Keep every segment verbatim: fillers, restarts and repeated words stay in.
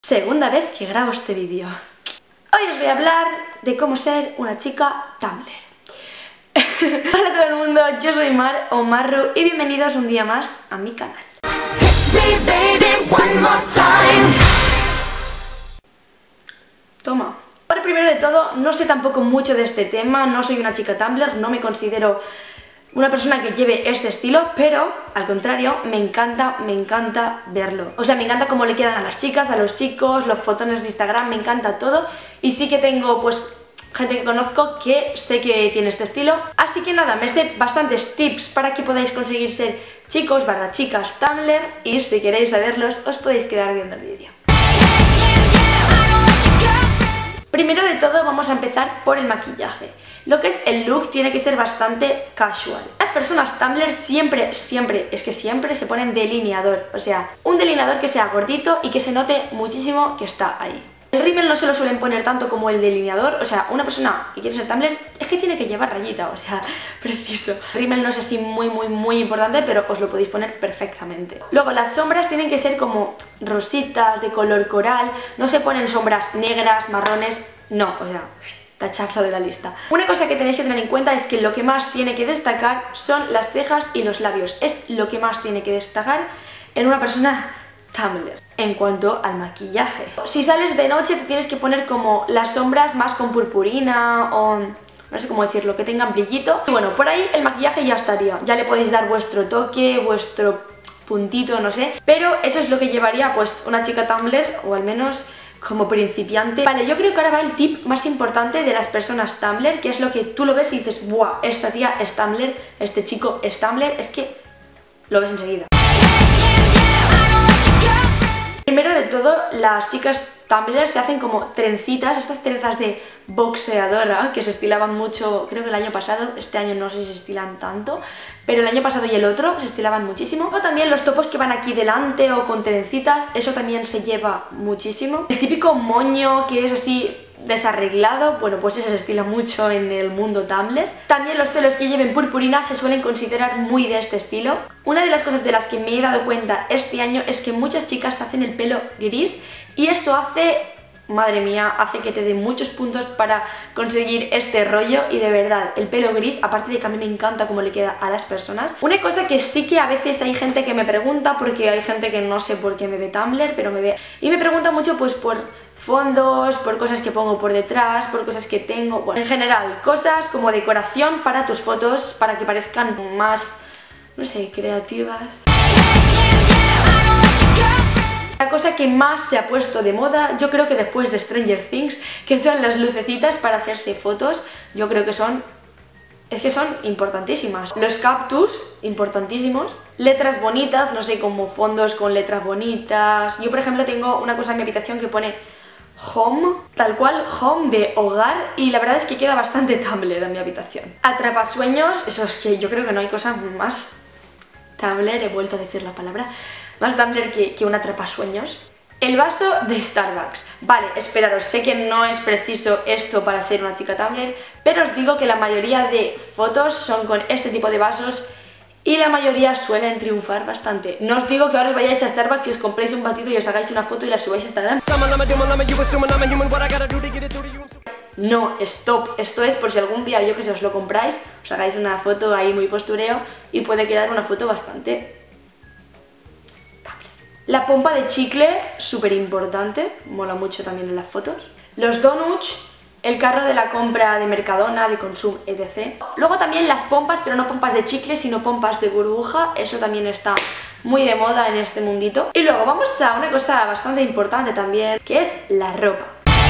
Segunda vez que grabo este vídeo. Hoy os voy a hablar de cómo ser una chica Tumblr. Hola a todo el mundo, yo soy Mar o Marru y bienvenidos un día más a mi canal. Toma. Ahora, primero de todo, no sé tampoco mucho de este tema, no soy una chica Tumblr, no me considero una persona que lleve este estilo, pero al contrario, me encanta, me encanta verlo. O sea, me encanta cómo le quedan a las chicas, a los chicos, los fotones de Instagram, me encanta todo. Y sí que tengo, pues, gente que conozco que sé que tiene este estilo. Así que nada, me sé bastantes tips para que podáis conseguir ser chicos barra chicas Tumblr. Y si queréis saberlos, os podéis quedar viendo el vídeo. Primero de todo vamos a empezar por el maquillaje. Lo que es el look tiene que ser bastante casual. Las personas Tumblr siempre, siempre, es que siempre se ponen delineador. O sea, un delineador que sea gordito y que se note muchísimo que está ahí. El rímel no se lo suelen poner tanto como el delineador. O sea, una persona que quiere ser Tumblr es que tiene que llevar rayita, o sea, preciso. El rímel no es así muy, muy, muy importante, pero os lo podéis poner perfectamente. Luego, las sombras tienen que ser como rositas, de color coral. No se ponen sombras negras, marrones, no, o sea, tacharlo de la lista. Una cosa que tenéis que tener en cuenta es que lo que más tiene que destacar son las cejas y los labios. Es lo que más tiene que destacar en una persona Tumblr. En cuanto al maquillaje, si sales de noche te tienes que poner como las sombras más con purpurina o no sé cómo decirlo, que tengan brillito. Y bueno, por ahí el maquillaje ya estaría. Ya le podéis dar vuestro toque, vuestro puntito, no sé. Pero eso es lo que llevaría pues una chica Tumblr, o al menos como principiante. Vale, yo creo que ahora va el tip más importante de las personas Tumblr, que es lo que tú lo ves y dices, ¡buah! Esta tía es Tumblr, este chico es Tumblr, es que lo ves enseguida. Primero de todo, las chicas Tumblr se hacen como trencitas, estas trenzas de boxeadora que se estilaban mucho, creo que el año pasado, este año no sé si se estilan tanto, pero el año pasado y el otro se estilaban muchísimo. O también los topos que van aquí delante o con trencitas, eso también se lleva muchísimo. El típico moño que es así desarreglado, bueno, pues ese se estila mucho en el mundo Tumblr. También los pelos que lleven purpurina se suelen considerar muy de este estilo. Una de las cosas de las que me he dado cuenta este año es que muchas chicas hacen el pelo gris y eso hace, madre mía, hace que te dé muchos puntos para conseguir este rollo. Y de verdad, el pelo gris, aparte de que a mí me encanta cómo le queda a las personas. Una cosa que sí que a veces hay gente que me pregunta, porque hay gente que no sé por qué me ve Tumblr, pero me ve, y me pregunta mucho pues por fondos, por cosas que pongo por detrás, por cosas que tengo, bueno, en general, cosas como decoración para tus fotos, para que parezcan más, no sé, creativas. La cosa que más se ha puesto de moda, yo creo que después de Stranger Things, que son las lucecitas para hacerse fotos, yo creo que son, es que son importantísimas. Los cactus, importantísimos. Letras bonitas, no sé, como fondos con letras bonitas. Yo, por ejemplo, tengo una cosa en mi habitación que pone home, tal cual, home de hogar, y la verdad es que queda bastante Tumblr en mi habitación. Atrapasueños, eso es que yo creo que no hay cosa más Tumblr, he vuelto a decir la palabra, más Tumblr que, que un atrapasueños. El vaso de Starbucks. Vale, esperaros, sé que no es preciso esto para ser una chica Tumblr, pero os digo que la mayoría de fotos son con este tipo de vasos y la mayoría suelen triunfar bastante. No os digo que ahora os vayáis a Starbucks y os compréis un batido y os hagáis una foto y la subáis a Instagram. No, stop. Esto es por si algún día, yo que sé, os lo compráis, os hagáis una foto ahí muy postureo y puede quedar una foto bastante Tumblr. La pompa de chicle, súper importante, mola mucho también en las fotos. Los donuts, el carro de la compra de Mercadona, de Consum, etcétera. Luego también las pompas, pero no pompas de chicle, sino pompas de burbuja. Eso también está muy de moda en este mundito. Y luego vamos a una cosa bastante importante también, que es la ropa.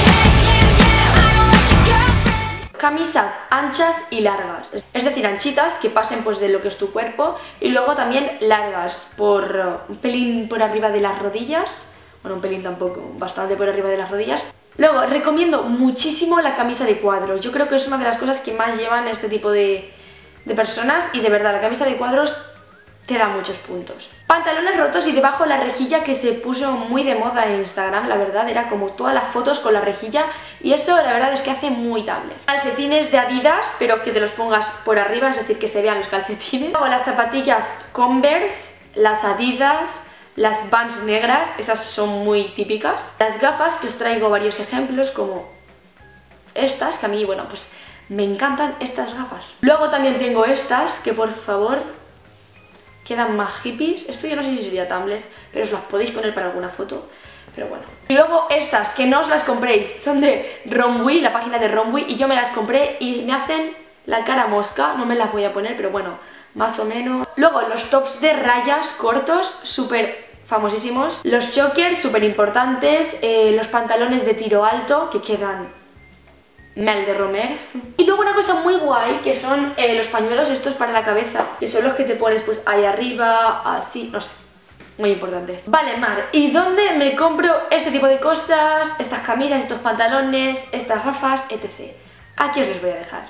Camisas anchas y largas, es decir, anchitas que pasen pues de lo que es tu cuerpo, y luego también largas, por un pelín por arriba de las rodillas, bueno, un pelín tampoco, bastante por arriba de las rodillas. Luego, recomiendo muchísimo la camisa de cuadros. Yo creo que es una de las cosas que más llevan este tipo de, de personas, y de verdad, la camisa de cuadros te da muchos puntos. Pantalones rotos y debajo la rejilla, que se puso muy de moda en Instagram, la verdad, era como todas las fotos con la rejilla, y eso la verdad es que hace muy Tumblr. Calcetines de Adidas, pero que te los pongas por arriba, es decir, que se vean los calcetines. Luego las zapatillas Converse, las Adidas, Las Vans negras, esas son muy típicas. Las gafas, que os traigo varios ejemplos, como estas, que a mí, bueno, pues me encantan estas gafas. Luego también tengo estas, que por favor quedan más hippies. Esto yo no sé si sería Tumblr, pero os las podéis poner para alguna foto. Pero bueno. Y luego estas, que no os las compréis, son de Romwe, la página de Romwe, y yo me las compré y me hacen la cara mosca. No me las voy a poner, pero bueno, más o menos. Luego los tops de rayas cortos, súper famosísimos. Los chokers, súper importantes. Eh, los pantalones de tiro alto, que quedan mal de romer. Y luego una cosa muy guay, que son eh, los pañuelos estos para la cabeza, que son los que te pones pues ahí arriba, así, no sé. Muy importante. Vale, Mar, ¿y dónde me compro este tipo de cosas? Estas camisas, estos pantalones, estas gafas, etcétera. Aquí os los voy a dejar.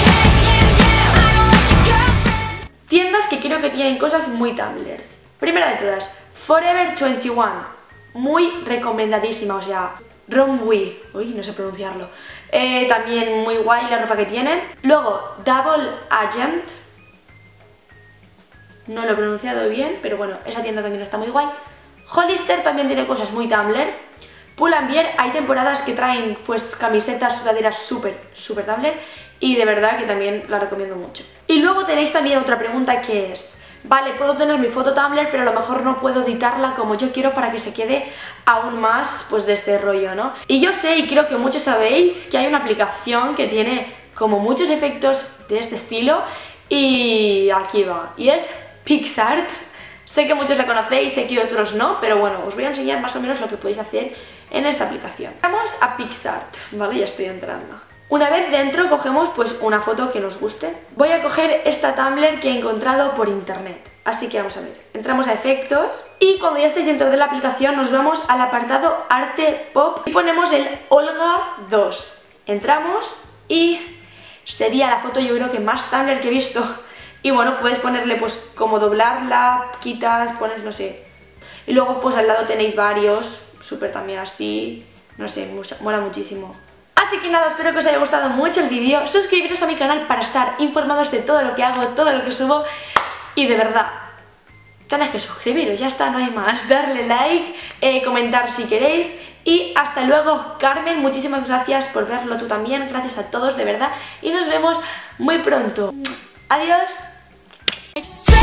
Tiendas que creo que tienen cosas muy Tumblrs. Primera de todas, Forever veintiuno. Muy recomendadísima, o sea, Romwe. Uy, no sé pronunciarlo. Eh, también muy guay la ropa que tienen. Luego, Double Agent. No lo he pronunciado bien, pero bueno, esa tienda también está muy guay. Hollister también tiene cosas muy Tumblr. Pull&Bear, hay temporadas que traen pues camisetas, sudaderas súper, súper Tumblr, y de verdad que también la recomiendo mucho. Y luego tenéis también otra pregunta, que es, vale, puedo tener mi foto Tumblr, pero a lo mejor no puedo editarla como yo quiero para que se quede aún más pues de este rollo, ¿no? Y yo sé, y creo que muchos sabéis, que hay una aplicación que tiene como muchos efectos de este estilo, y aquí va, y es PicsArt. Sé que muchos la conocéis, sé que otros no, pero bueno, os voy a enseñar más o menos lo que podéis hacer en esta aplicación. Vamos a PicsArt, ¿vale? Ya estoy entrando. Una vez dentro cogemos pues una foto que nos guste. Voy a coger esta Tumblr que he encontrado por internet, así que vamos a ver. Entramos a efectos y cuando ya estéis dentro de la aplicación nos vamos al apartado arte pop y ponemos el Olga dos. Entramos y sería la foto yo creo que más Tumblr que he visto. Y bueno, puedes ponerle pues como doblarla, quitas, pones, no sé. Y luego pues al lado tenéis varios, súper también así, no sé, mola muchísimo. Así que nada, espero que os haya gustado mucho el vídeo. Suscribiros a mi canal para estar informados de todo lo que hago, todo lo que subo. Y de verdad, tenéis que suscribiros, ya está, no hay más. Darle like, eh, comentar si queréis. Y hasta luego, Carmen, muchísimas gracias por verlo, tú también. Gracias a todos, de verdad. Y nos vemos muy pronto. Adiós.